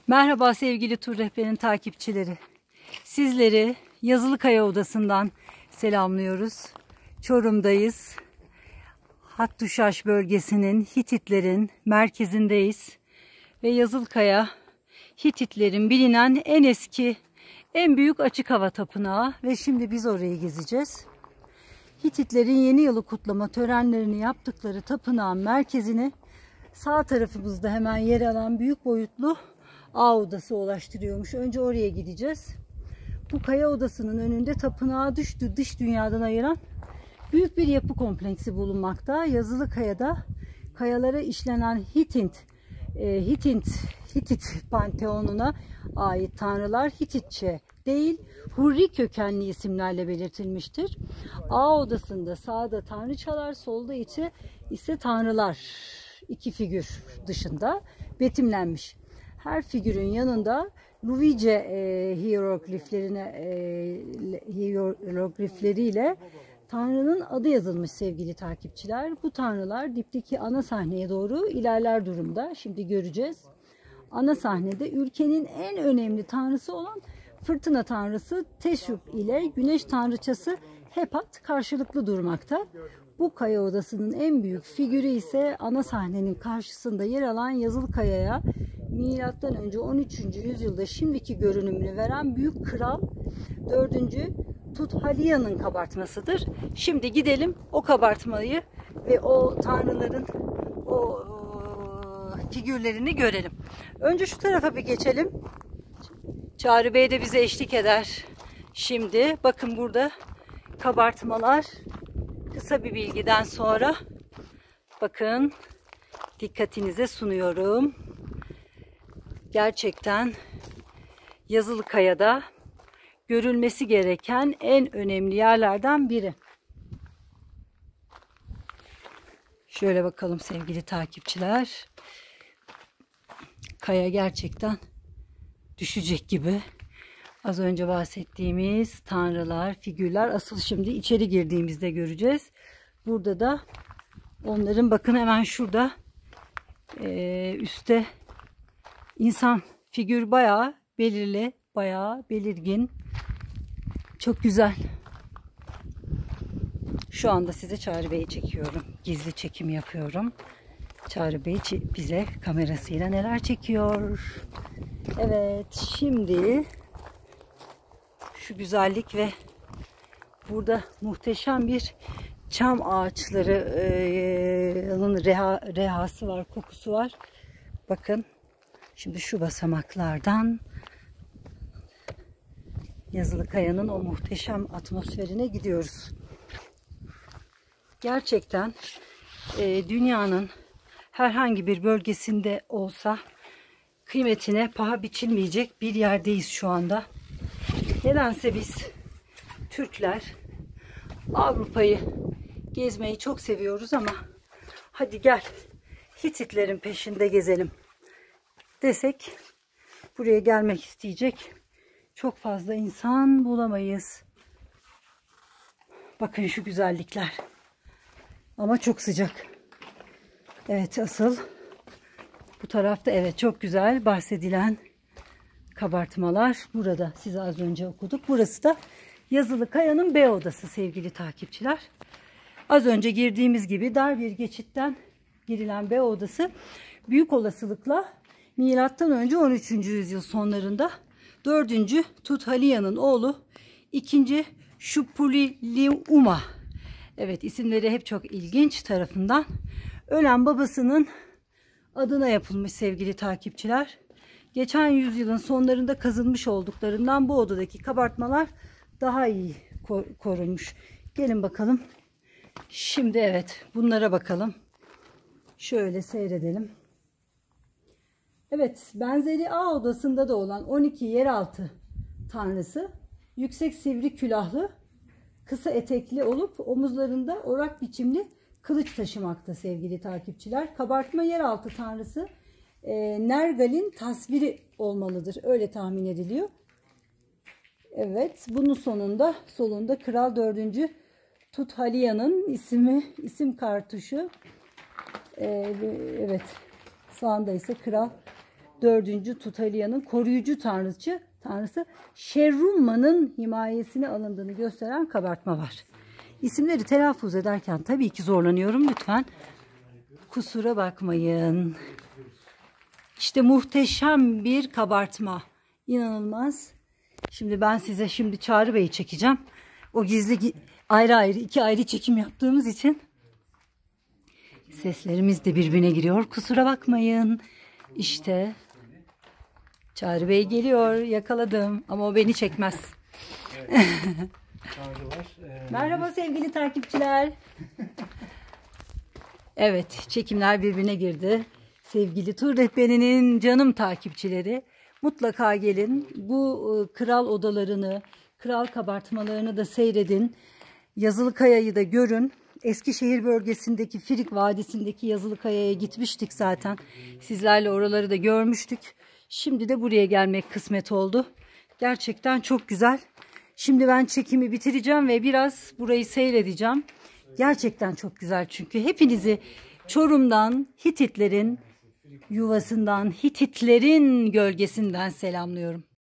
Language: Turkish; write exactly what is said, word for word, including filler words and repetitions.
Merhaba sevgili Tur Rehberi'nin takipçileri. Sizleri Yazılıkaya Odası'ndan selamlıyoruz. Çorum'dayız. Hattuşaş bölgesinin, Hititlerin merkezindeyiz. Ve Yazılıkaya, Hititlerin bilinen en eski, en büyük açık hava tapınağı. Ve şimdi biz orayı gezeceğiz. Hititlerin yeni yılı kutlama törenlerini yaptıkları tapınağın merkezine sağ tarafımızda hemen yer alan büyük boyutlu ağ odası ulaştırıyormuş. Önce oraya gideceğiz. Bu kaya odasının önünde tapınağı dış, dış dünyadan ayıran büyük bir yapı kompleksi bulunmakta. Yazılıkaya'da kayalara işlenen Hitit, e, Hitit, Hitit panteonuna ait tanrılar Hititçe değil, Hurri kökenli isimlerle belirtilmiştir. Ağ odasında sağda tanrıçalar, solda ise ise tanrılar, iki figür dışında betimlenmiş. Her figürün yanında Luvice e, hierogliflerine e, hieroglifleriyle Tanrı'nın adı yazılmış sevgili takipçiler. Bu tanrılar dipteki ana sahneye doğru ilerler durumda. Şimdi göreceğiz. Ana sahnede ülkenin en önemli tanrısı olan fırtına tanrısı Teşup ile güneş tanrıçası Hepat karşılıklı durmakta. Bu kaya odasının en büyük figürü ise ana sahnenin karşısında yer alan Yazılıkaya'ya milattan önce on üçüncü yüzyılda şimdiki görünümünü veren büyük kral dördüncü Tuthalia'nın kabartmasıdır. Şimdi gidelim o kabartmayı ve o tanrıların o figürlerini görelim. Önce şu tarafa bir geçelim. Çağrı Bey de bize eşlik eder. Şimdi bakın burada kabartmalar. Kısa bir bilgiden sonra bakın dikkatinize sunuyorum. Gerçekten Yazılıkaya'da görülmesi gereken en önemli yerlerden biri. Şöyle bakalım sevgili takipçiler. Kaya gerçekten düşecek gibi. Az önce bahsettiğimiz tanrılar, figürler asıl şimdi içeri girdiğimizde göreceğiz. Burada da onların bakın hemen şurada e, üstte insan figür bayağı belirli, bayağı belirgin. Çok güzel. Şu anda size Çağrı Bey'i çekiyorum. Gizli çekim yapıyorum. Çağrı Bey bize kamerasıyla neler çekiyor. Evet, şimdi şu güzellik ve burada muhteşem bir çam ağaçlarının reha, rehası var, kokusu var. Bakın şimdi şu basamaklardan Yazılıkaya'nın o muhteşem atmosferine gidiyoruz. Gerçekten e, dünyanın herhangi bir bölgesinde olsa kıymetine paha biçilmeyecek bir yerdeyiz şu anda. Nedense biz Türkler Avrupa'yı gezmeyi çok seviyoruz ama hadi gel Hititlerin peşinde gezelim desek buraya gelmek isteyecek çok fazla insan bulamayız. Bakın şu güzellikler. Ama çok sıcak. Evet, asıl bu tarafta evet çok güzel bahsedilen kabartmalar burada. Size az önce okuduk. Burası da Yazılıkaya'nın B odası sevgili takipçiler. Az önce girdiğimiz gibi dar bir geçitten girilen B odası büyük olasılıkla milattan önce on üçüncü yüzyıl sonlarında dördüncü Tuthalia'nın oğlu ikinci Shupuliliuma, evet isimleri hep çok ilginç, tarafından ölen babasının adına yapılmış sevgili takipçiler. Geçen yüzyılın sonlarında kazılmış olduklarından bu odadaki kabartmalar daha iyi korunmuş. Gelin bakalım. Şimdi evet bunlara bakalım. Şöyle seyredelim. Evet, benzeri A odasında da olan on iki yeraltı tanrısı yüksek sivri külahlı, kısa etekli olup omuzlarında orak biçimli kılıç taşımakta sevgili takipçiler. Kabartma yeraltı tanrısı e, Nergal'in tasviri olmalıdır. Öyle tahmin ediliyor. Evet, bunun sonunda solunda Kral dördüncü Tuthalia'nın ismi, isim kartuşu. E, evet, sağında ise Kral dördüncü Tutalia'nın koruyucu tanrıçı, tanrısı Şerrumma'nın himayesine alındığını gösteren kabartma var. İsimleri telaffuz ederken tabii ki zorlanıyorum. Lütfen kusura bakmayın. İşte muhteşem bir kabartma. İnanılmaz. Şimdi ben size şimdi Çağrı Bey'i çekeceğim. O gizli ayrı ayrı iki ayrı çekim yaptığımız için seslerimiz de birbirine giriyor. Kusura bakmayın. İşte Çağrı Bey geliyor. Yakaladım. Ama o beni çekmez. Evet. Çağrı var. Ee, Merhaba sevgili takipçiler. Evet, çekimler birbirine girdi. Sevgili tur rehberinin canım takipçileri, mutlaka gelin. Bu kral odalarını, kral kabartmalarını da seyredin. Yazılıkaya'yı da görün. Eskişehir bölgesindeki Firik Vadisi'ndeki Yazılıkaya'ya gitmiştik zaten. Sizlerle oraları da görmüştük. Şimdi de buraya gelmek kısmet oldu. Gerçekten çok güzel. Şimdi ben çekimi bitireceğim ve biraz burayı seyredeceğim. Gerçekten çok güzel çünkü. Hepinizi Çorum'dan, Hititlerin yuvasından, Hititlerin gölgesinden selamlıyorum.